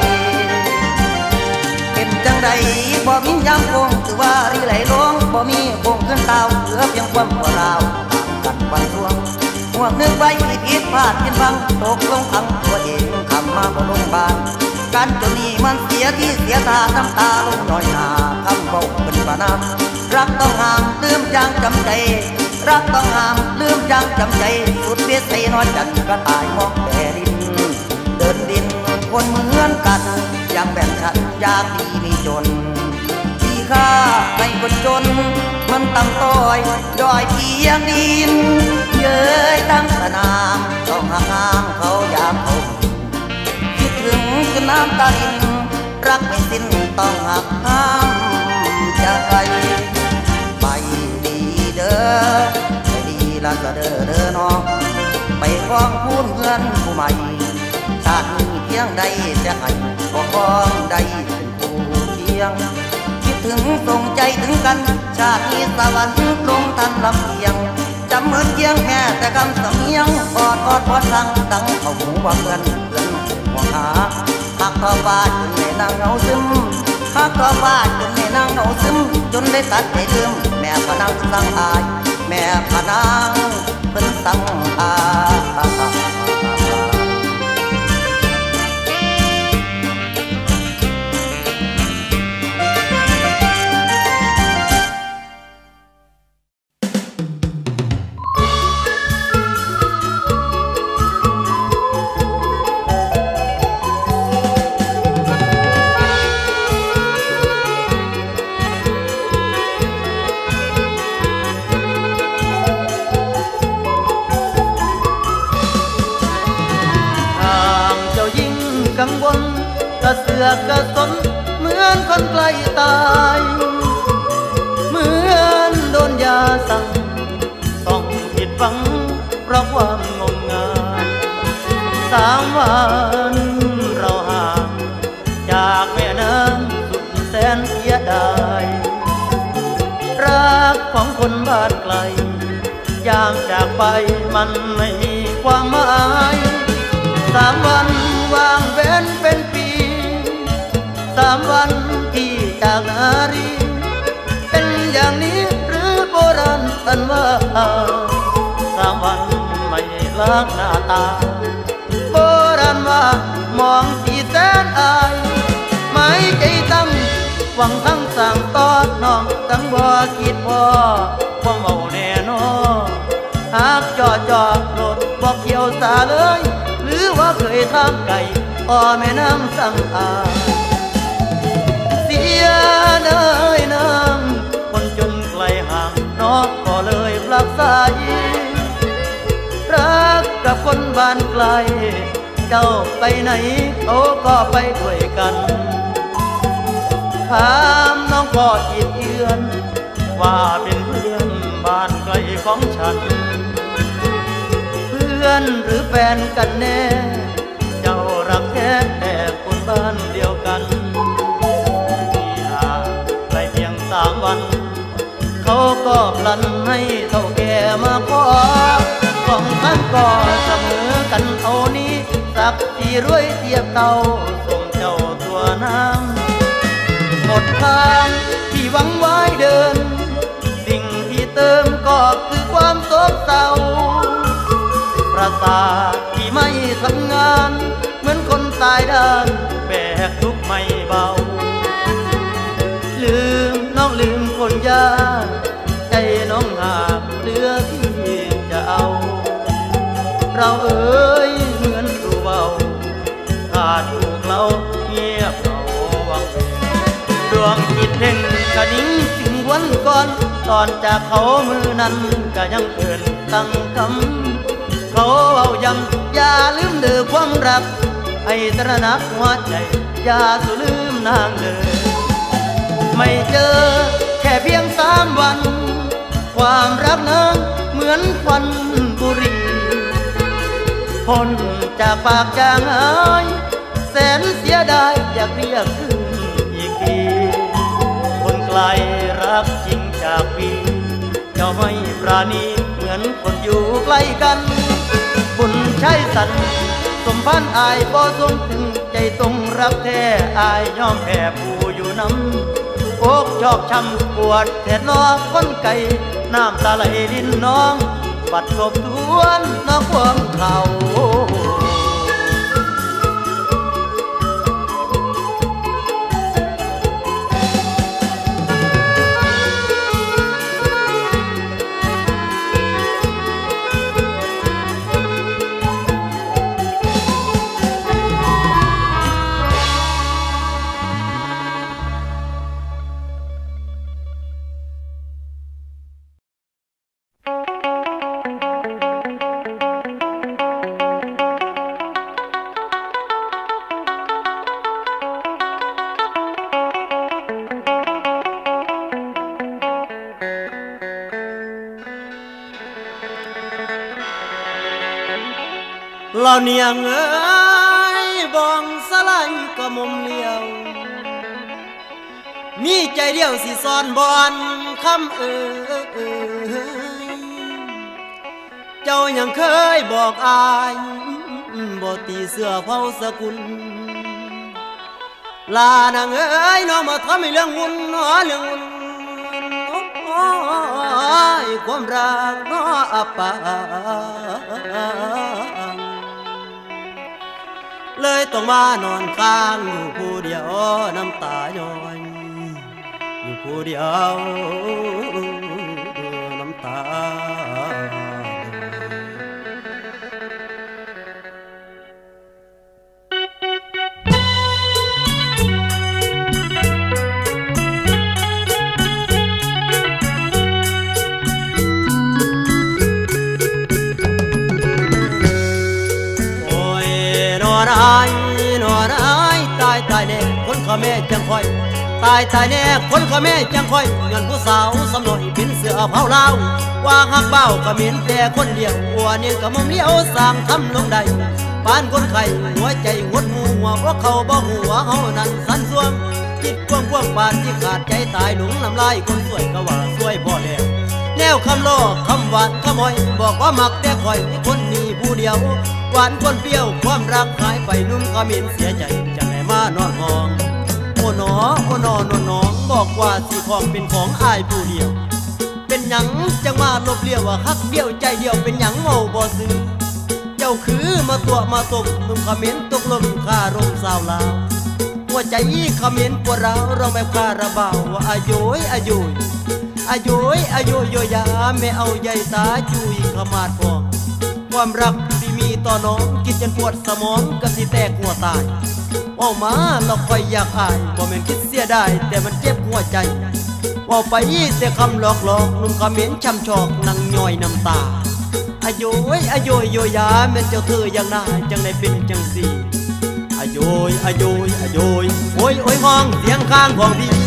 เป็นจังใดบ่มียามคงคือว่าริไหลลงบ่มีคงขึ้นเตาเหลือเพียงความปราวกันวันช่วงห่วงนึกไว้ผิดพลาดกินฟังตกลงขังตัวเองคำมาบ่ลงบานการจนนี้มันเสียที่เสียตาน้ำตาลงน้อยหนาคำบอกเป็นประนามรักต้องห้ามลืมจางจำใจรักต้องห้ามลืมจางจำใจสุดเบียดใส่นอนจันก็ตายมองแต่ดินเดินดินคนเหมือนกันอย่างแบ่งฉันอยากดีมีจนที่ข้าให้คนจนมันต่ำต้อยด้อยเพียงดินเย้ยตั้งสนามต้องห่างเขาอยากเขาคิดถึงจนน้ำตาลินรักไม่สิ้นต้องหักห้ามใจไปดีเด้อไปดีละก็เด้อน้องไปฟ้องพูนเพื่อนผู้ใหม่ชาตินี้เพียงใดจะให้ก็ฟ้องใดเป็นผู้เพียงคิดถึงตรงใจถึงกันชาตินี้สวรรค์ลงทันลำเอียงจำเหมือนเคียงแม่แต่คำสำเนียงอดพอสั่งดังเอาหูว่าเพื่อนหัวขาหักทอฟ้าจนในนางเงาซึมหักทอฟ้าจนในนางเงาซึมจนได้ตัดใจลืมแม่พนังสั่งอายแม่พนังเป็นสั่งอายกังวลกระเสือกกระสนเหมือนคนใกล้ตายเหมือนโดนยาสั่งต้องผิดหวังเพราะความงมงาย3 วันเราห่างจากแม่น้ำสุดแสนเสียดายรักของคนบ้านไกลย่างจากไปมันไม่มีความหมาย3 วันวางเว้นเป็นปี3 วันที่จากนารีเป็นอย่างนี้หรือโบราณท่านว่า3 วันไม่ล้างหน้าตาโบราณว่ามองที่แสนอายไม่ใจตั้งหวังทั้งสั่งตอดน้องตั้งบ่คิดพอความเอาแน่นอนหากจอรถบอกเกี่ยวสาเลยหรือว่าเคยทำไก่อ้อแม่น้ำสั่งอาเสียเนยนางคนจนไกลห่างน้องก็เลยปลักสายรักกับคนบ้านไกลเจ้าไปไหนเขาก็ไปด้วยกันค
ามน้องก็อิดเอือนว่าเป็นเพื่อนบ้านไกลของฉันเพื่อนหรือแฟนกันแน่เจ้ารักแท้แต่คนบ้านเดียวกันที่ห่างไกลเพียง3 วันเขาก็พลันให้เท่าแก่มาขอของท่านก็เสมอกันเอานี้สักที่รวยเทียบเท่าส่งเจ้าตัวน้ำหมดทางที่หวังไว้เดินสิ่งที่เติมก็คือความโศกเศร้าประสาทที่ไม่ทำงานเหมือนคนตายด้านแบกทุกข์ไม่เบาลืมน้องลืมคนยากใจน้องหากเหลือที่จะเอาเราเอ๋ยเหมือนรูเบาขาดถูกเราเงียบเราวังดวงจิตเพ่งกระดิ่งถึงวันก่อนตอนจากเขามือนั้นก็ยังเกินตั้งคำเขาเอาย้ำอย่าลืมเดือความรักให้ตระหนักหัวใจอย่าสูลืมนางเลยไม่เจอแค่เพียง3 วันความรักนั้นเหมือนควันบุหรี่พ้นจากปากจางหายแสนเสียดายอยากเรียกคืนอีกทีคนไกลรักจริงจากปีเจ้าไม่ปราณีเหมือนคนอยู่ใกล้กันบุญใช้สันสมพันธ์อายบ่สมถึงใจตรงรักแท้อายยอมแพ้ผู้อยู่น้ำอกชอกช้ำปวดแทนนอคนไก่น้ำตาไหลดินน้องบัดทบทวนน้องความเขาเราเนียงเอ้ยบองสลายกระมุมเลี้ยวมีใจเดียวสิซ่อนบอนคำเจ้ายังเคยบอกอายบ่ตีเสื้อเผาสกุลลานางเอ้ยน้องมาทำให้เรื่องวุ่นเรื่องวุ่นความรักน้ออับปางเลยต้องมานอนค้างอยู่ผู้เดียวน้ำตาย้อยอยู่ผู้เดียวน้ำตาตายแน่คนขแม่จังคอยตายแน่คนขแม่จังคอยเงินผู้สาวสำน่อยเป็นเสือเผาลาวว่าหักเบ้าก็เหม็นแต่คนเดียวหัวเนี่ยก็มุมเลี้ยวสร้างทำลงใดปานคนไข้หัวใจหดหูหัวเพราะเขาบ่หัวเฮานั้นสันสวงคิดกว้างปานที่ขาดใจตายหลงน้ำลายคนสวยก็ว่าสวยพอแล้วแนวคำโลกคำหวานคำอ้อยบอกว่ามักแต่คอยคนนี้ผู้เดียวหวานคนเปรี้ยวความรักหายไปนุ่มขมิ้นเสียใจจังไหนมานอนห้องโอ้หนอโอ้นอนน้องบอกว่าสีทองเป็นของอายผู้เดียวเป็นหยังจังมาลบเลี้ยวว่าฮักเดียวใจเดียวเป็นหยังเมาบ่ซื้อเจ้าคือมาตัวมาตบนุ่มขมิ้นตกลมคารมสาวลาวหัวใจขมิ้นปวดร้าวร้องแบบคาราบาวว่าอายุยอายุโยยาไม่เอาใยตาจุยขมาดพองความรักที่มีต่อน้องกินจนปวดสมองก็สิแตกหัวตายว่ามาเราคอยอยากอายบ่แม่นคิดเสียได้แต่มันเจ็บหัวใจว่าไปแต่คำหลอกนุ่มขมิ้นช้ำชอกนั่งย่อยน้ำตาอายุโยยาแม่เจ้าเธออย่างน่าจังได้เป็นจังสี่อายุโอ้ยห้องเสียงข้างของพี่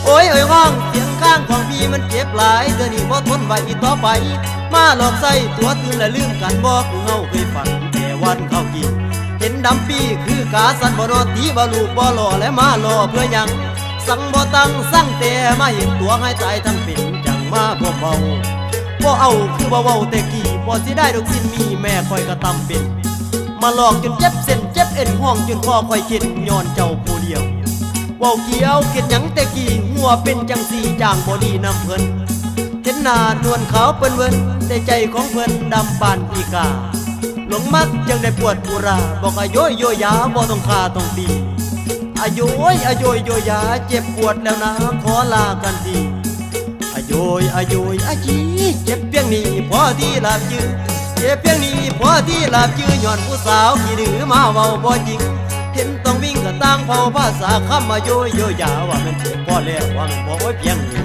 โอ้ยห้องเสียงข้างของพี่มันเจ็บหลายเดี๋ยวนี้บ่ทนไหวอีกต่อไปมาหลอกใส่ตัวตื่นและลืมกันบ่คือเฮาเคยฝันแต่วันเข้ากินเห็นดำปีคือกาสันบ่นอตีบ่ลูกบ่หล่อและมาหล่อเพื่อยังสั่งบ่ตั้งสั่งแต่มาเห็นตัวให้ตายทั้งเป็นจังมาพวกเบาบ่เอาคือบ่เว้าแต่กี้บ่สิได้ดอกสิ้นมีแม่คอยกระตำเป็นมาหลอกจนเจ็บเส้นเจ็บเอ็นห้องจนคอคอยคิดย้อนเจ้าผู้เดียวเว้าเกี่ยวเก็ดหยังแต่กี้หัวเป็นจังสีจางบ่ดีน้ำเพิ่นเห็นหน้านวลขาวเปิ้นเวินแต่ใจของเพิ่นดำปานอีกาหลงมักยังได้ปวดอุราบอกอโยยโยยาบ่ต้องฆ่าต้องตีอโยยอโยยโยยาเจ็บปวดแล้วนะขอลากันทีอโยยอโยยอาจีเจ็บเพียงนี้พอที่ลาบจื้อเจ็บเพียงนี้พอที่ลาบจื้อย้อนผู้สาวขี้ดื้อมาเว้าบ่จริงเห็นต้องวิ่งก็ต่างเผาภาษาคำอโยยโยยาว่ามันเจ็บพอแล้วว่ามันบ่โอ้ยเพียงนี้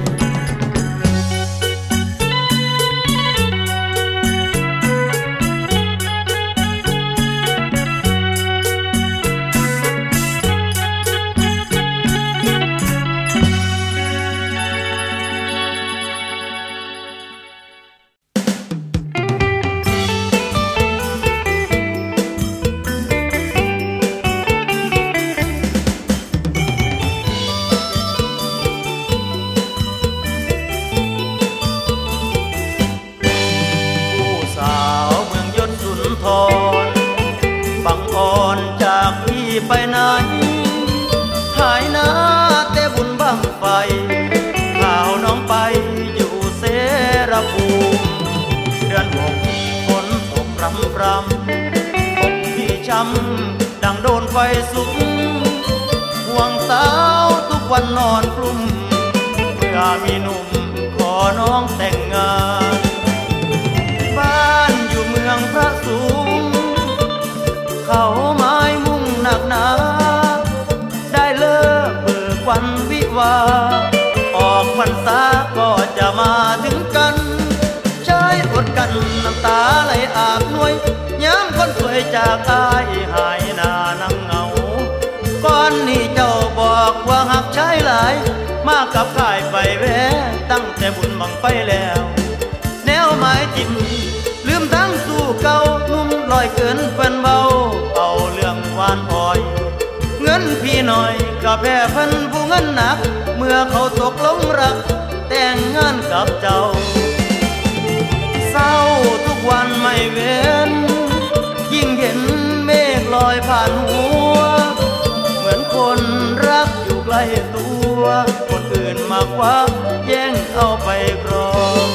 ไปไหนหายหน้าแต่บุญบังไฟข่าวน้องไปอยู่เสรภูมิเดือนหกฝนตกรำอกพี่ช้ำดังโดนไฟสุมห่วงสาวทุกวันนอนกลุ่มเมื่อมีหนุ่มขอน้องแต่งงานบ้านอยู่เมืองพระสูงเขาไม้มุ่งหนักหนาได้เลิกเบิกวันวิวาออกพรรษาก็จะมาถึงกันใช้อดกันน้ำตาไหลอาบหน่วยย้ำคนสวยจากอายหายหน้านั่งเหงาก่อนนี้เจ้าบอกว่าหักชายหลายมากับข่ายไปแวะตั้งแต่บุญบังไฟแล้วแนวหมายจิ้มลืมทั้งสู่เก่านุ่มลอยเกินเพิ่นเบาเอาเรื่องหวานอ่อยเงินพี่หน่อยกับแพ้เพิ่นผู้เงินหนักเมื่อเขาตกลงรักแต่งงานกับเจ้าเศร้าทุกวันไม่เว้นยิ่งเห็นเมฆลอยผ่านหัวเหมือนคนรักอยู่ใกล้ตัวคนอื่นมาคว้าแย่งเอาไปครอง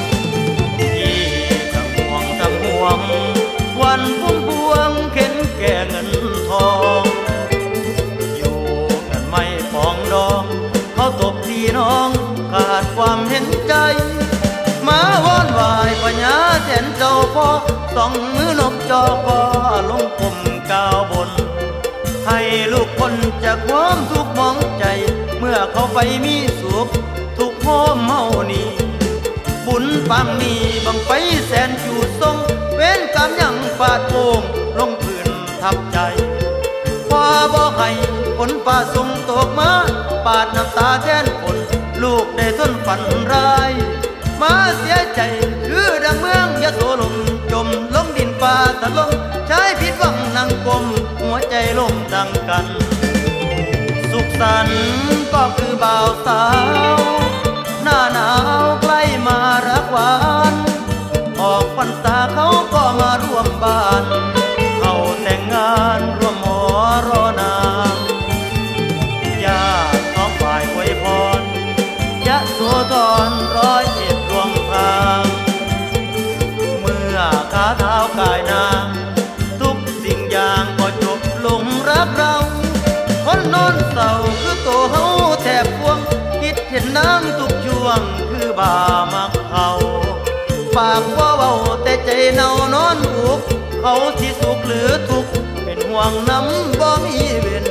วันพุ่มพวงเข็นแก่เงินทองอยู่กันไม่ปองดองเขาตบตีน้องขาดความเห็นใจมาวอนวายปัญญาแทนเจ้าพ่อต้องมือนบจอก็ลงกลมก้าวบนให้ลูกคนจากความทุกข์มองใจเมื่อเขาไปมีสุขทุกโฮมเมานี่บุญปังนี้บังไปแสนจูดทรงเว้นกรรมยังฟาดโป่งลงพื้นทับใจฟ้าบ่ให้ฝนฟ้าส่งตกมาปาดน้ำตาแทนฝนลูกได้ทนฝันร้ายมาเสียใจคือดังเมืองยะโสลมจมลงดินฟ้าตะลงใช้ผิดหวังนั่งกลมหัวใจล่มดังกันสุขสันต์ก็คือบ่าวสาวหน้าหนาวใกล้มารักหวานออกพรรษาเขาก็มาร่วมบ้านเขาแต่งงานร่วมหอรอนางญาติน้องฝ่ายอวยพรยะโสธร101รวงพางเมื่อขาเท้ากายนางทุกสิ่งอย่างก็จบลงรักเราคนนอนเศร้าคือตัวเฮาแทบพวงคิดเห็นน้ำทุกช่วงคือบ่ามักเขาปากว่าเบาแต่ใจเน่านอนอุกเขาสิสุขหรือทุกข์เป็นห่วงน้ำบ่มีเว้น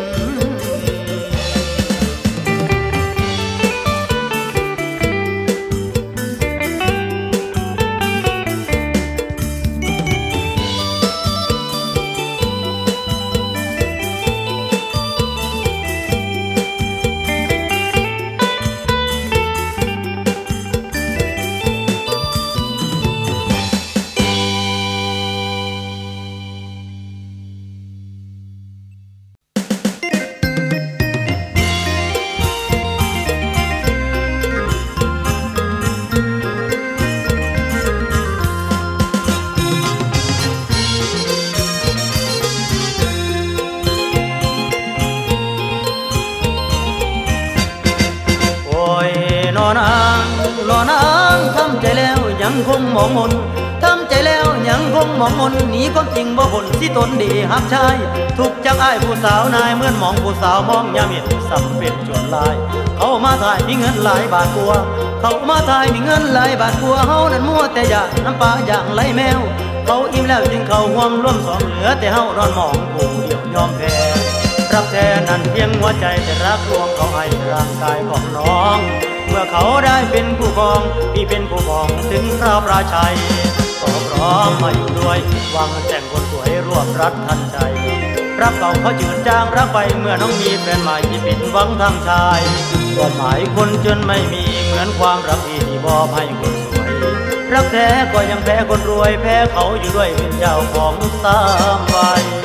อนางรอนางทำใจแล้วยังคงมองมนทำใจแล้วยังคงมองมนหนีความจริงบ่พ้นสิตนดีหักชายทุกจักอ้ายผู้สาวนายเหมือนมองผู้สาวมองยามเห็นสำเป็นจนลายเขามาถ่ายมีเงินหลายบาทกลัวเขามาถ่ายมีเงินหลายบาทกลัวเฮานั้นมัวแต่อยากน้ำปลาอย่างไหลแมวเขาอิ่มแล้วจึงเขาห่วงร่วมสองเหลือแต่เฮานอนมองผู้เดียวยอมแพ้รักแท้นั้นเพียงหัวใจแต่รักลวงเขาให้ร่างกายของน้องเมื่อเขาได้เป็นผู้ครองพี่เป็นผู้ครองถึงคราวปราชัยขอพร้อมมาอยู่ด้วยวางแต่งคนสวยรวบรัดทันใจรักเก่าเขาจืดจางรักไปเมื่อน้องมีแฟนใหม่ที่ผิดหวังทางชายความหมายคนจนไม่มีเหมือนความรักที่มอบให้คนสวยรักแท้ก็ยังแพ้คนรวยแพ้เขาอยู่ด้วยเป็นเจ้าของสามใบ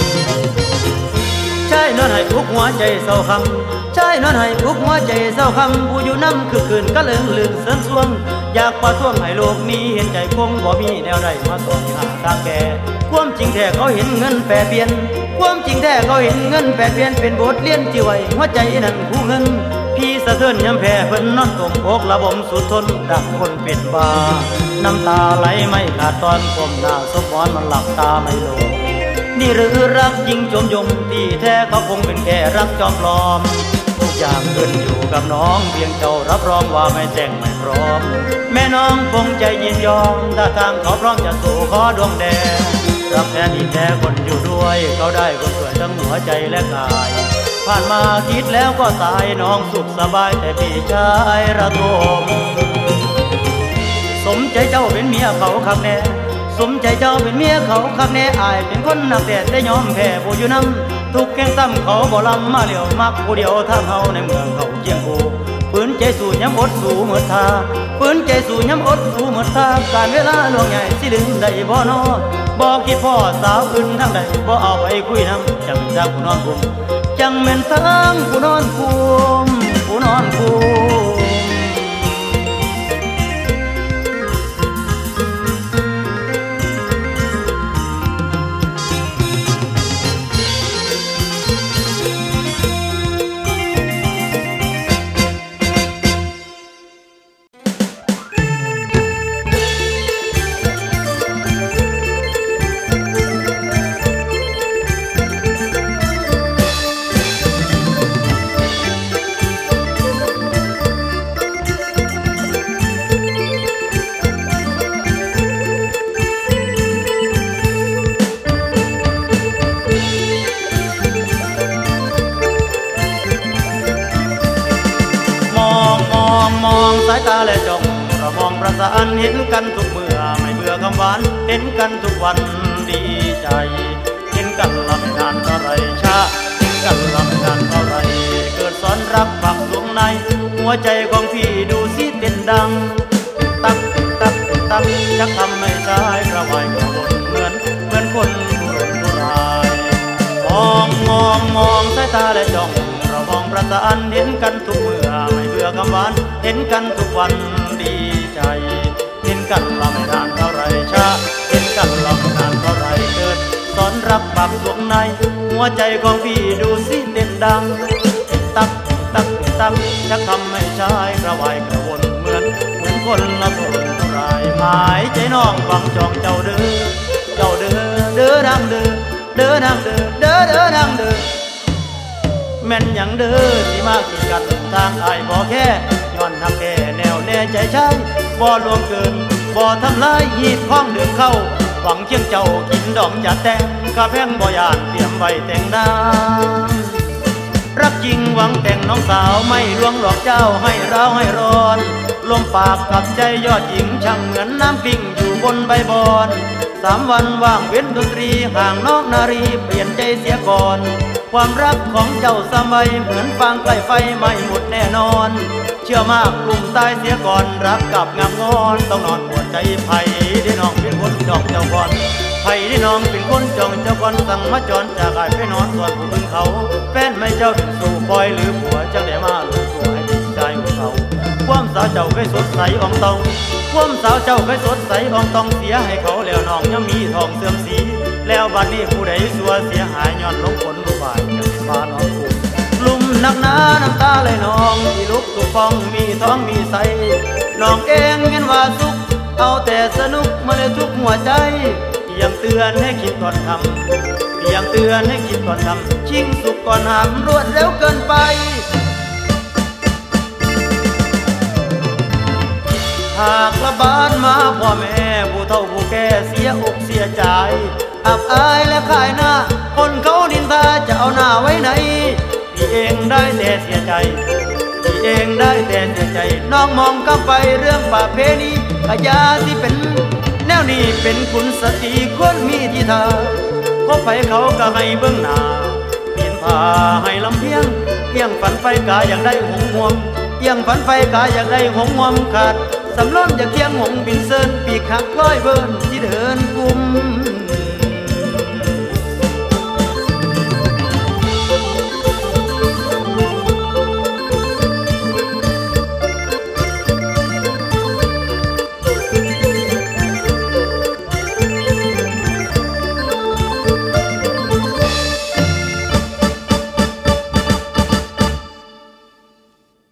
ใช่นอนให้ทุกหัวใจเศร้าคำใช่นอนให้ทุกหัวใจเศร้าคำผู้อยู่น้ำคือคืนก็เลื่องลืมเสริญสวงอยากประท้วงให้โลกนี้เห็นใจคงบ่มีแนวใดมาส่งหาทางแก่ความจริงแท้เขาเห็นเงินแปรเปลี่ยนความจริงแท้เขาเห็นเงินแปรเปลี่ยนเป็นบทเรียนที่ไว้หัวใจนั้นผู้เงินพี่สะเทือนย้ำแพ้เพิ่นนอนตรงอกระบมสุดทนดังคนเป็นบ้าน้ำตาไหลไม่ขาดตอนก้มหน้าสมอนมันหลับตาไม่ลงนี่หรือรักจริงจมยงที่แท้เขาคงเป็นแค่รักจอมปลอมทุกอย่างขึ้นอยู่กับน้องเพียงเจ้ารับรองว่าไม่แต่งไม่พร้อมแม่น้องคงใจยินยอมถ้าทางเขาพร้อมจะสู่ขอดวงแดงรักแท้ที่แท้คนอยู่ด้วยเขาได้คนสวยทั้งหัวใจและกายผ่านมาคิดแล้วก็ตายน้องสุขสบายแต่พี่ชายระทมสมใจเจ้าเป็นเมียเขาคักแน่สมใจเจ้าเป็นเมียเขาคักแน่อายเป็นคนนักแต่ได้ยอมแพ้ผู้อยู่น้ำทุกแก่งซ้ำเขาบ่ลำมาเหลียวมักผู้เดียวทางเฮาในเมืองเขาเจียงกูฝืนใจสู่ย้ำอดสู่เหมือนทาฝืนใจสู่ย้ำอดสู่เหมือนทาการเวลาล่วงใหญ่สิลืมได้บ่นอบอกคิดพ่อสาวอื่นทางใดบ่เอาไปคุยน้ำจังจากผู้นอนคุมจังแม่นทางผู้นอนคุมผู้นอนคุมสายตาและจ้องเรามองประสานเห็นกันทุกเมื่อไม่เบื่อคำหวานเห็นกันทุกวันดีใจเห็นกันละไม่นานเท่าไรชาเห็นกันละไม่นานเท่าไรเกิดซ้อนรักฝังดวงในหัวใจของพี่ดูสิเต้นดังตักตักตักจะทำให้ชายกระวายกระวนเหมือนคนทุรนทุรายมองสายตาและจ้องเรามองประสานเห็นกันทุกเมื่อไม่เบื่อคำหวานเห็นกันทุกวันดีใจเห็นกันเราไม่นานเท่าไรชาเห็นกันเราไม่นานเท่าไรเกิดสอนรักปากดวงในหัวใจของพี่ดูสิเต้นดังตักตักตักจะทำให้ชายกระวายกระวนเหมือนคนละทุรนทุรายหมายใจน้องฟังจองเจ้าเด้อเจ้าเด้อเด้อดังเด้อเด้อดังเด้อเด้อเด้อดังเด้อแม่นอย่างเด้อที่มากินกันทางอ้ายบ่แค่ย้อนหักแก่แนวแน่ใจใช้บ่ลวงเกินบ่ทำลายหีบข้องเดือดเข้าหวังเชียงเจ้ากินดอกจะแต่งกะแพงบ่ยานเตรียมไว้แต่งดารักจริงหวังแต่งน้องสาวไม่ลวงหลอกเจ้าให้ร้าวให้ร้อนลมปากกับใจยอดหญิงช่างเหมือนน้ำกลิ้งอยู่บนใบบอน3 วันว่างเว้นดนตรีห่างนอกนารีเปลี่ยนใจเสียก่อนความรักของเจ้าสมัยเหมือนฟางใกล้ไฟไม่หมดแน่นอนเชื่อมากกลุ่มตายเสียก่อนรักกับงามงอนต้องนอนปวดใจไผ่ได้น้องเป็นคนดอกเจ้าก่อนไผ่ได้น้องเป็นคนจองเจ้าก่อนสั่งมาจรจากอ้ายไปนอนส่วนผู้อื่นเขาแฟนไม่เจ้าถึงสู่ปล่อยหรือผัวจังได้มาลูกตัวให้ติดใจของเขาความสาวเจ้าเคยสดใสอ่องตองความสาวเจ้าเคยสดใสอ่องตองเสียให้เขาแล้วน้องยังมีทองเสื่อมสีแล้วบัดนี้ผู้ใดสัวเสียหายย้อนลงฝนลูกบาดจะเป็นบ้านน้องกูลุ่มนักหนาน้ำตาไหลนองที่ลุกตุกฟองมีท้องมีใสน้องเองเห็นว่าสุขเอาแต่สนุกมาเลยทุกหัวใจยังเตือนให้คิดก่อนทำยังเตือนให้คิดก่อนทำชิงสุขก่อนหามรวดเร็วเกินไปหากระบาดมาพ่อแม่ผู้เฒ่าผู้แก่เสียอกเสียใจอับอายและขายหน้าคนเขาดินทาจะเอาหน้าไว้ไหนพี่เองได้แต่เสียใจพี่เองได้แต่เสียใจน้องมองกลับไปเรื่องป่าเพณีขยาที่เป็นแนวนี้เป็นคุณสตรีควรมีที่ทาพบไปเขาก็ให้เบื้องหน้าเปลี่ยนผ้าให้ลำเพียงเอียงฝันไฟกาอยากได้หงห่วงเอียงฝันไฟกาอยากได้หงห่วงขาดสำล้อมอยากเคียงหงบินเซินปีกหักร้อยเบิร์นที่เดินกุม